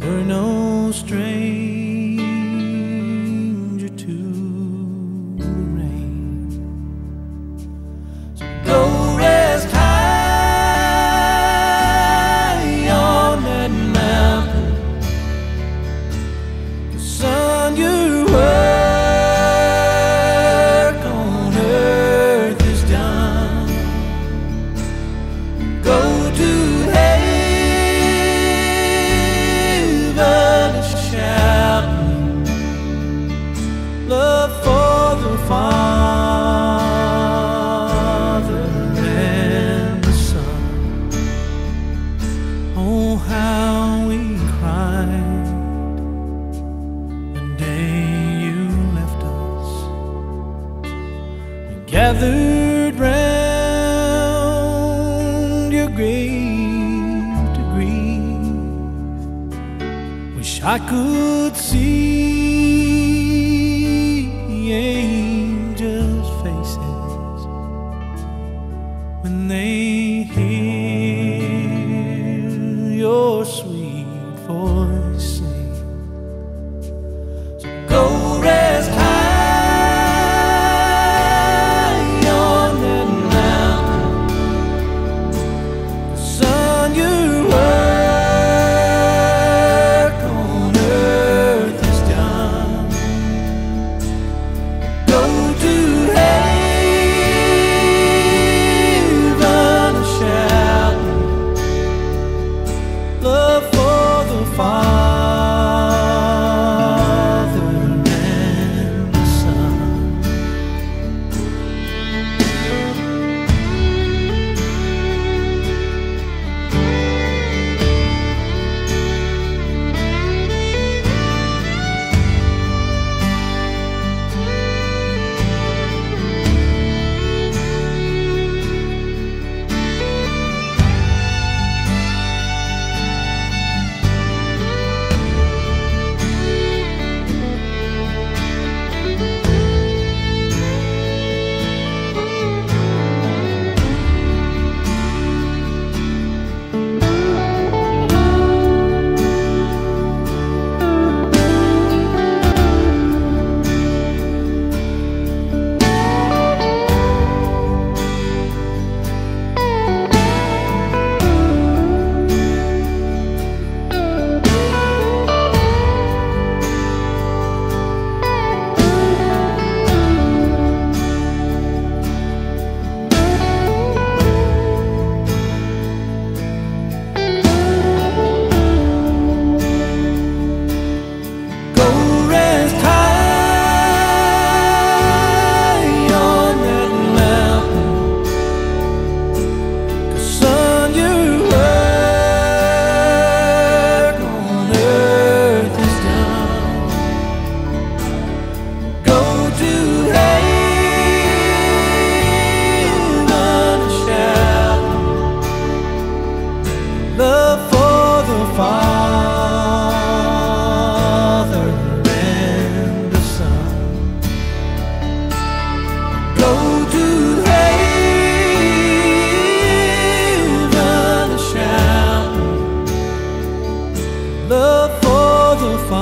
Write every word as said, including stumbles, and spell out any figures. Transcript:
You're no stranger to the rain. So go rest high on that mountain. The sun, your work on earth is done. Go to love for the Father and the Son. Oh, how we cried the day you left us. We gathered round your grave to grieve. Wish I could see angels' faces when they hear your sweet voice sing. So go rest high on that mountain. The sun, your work on earth is done. Go to heaven and shout love for the Father and the Son. Love for the Father and the Son. Go to heaven and shout love for the Father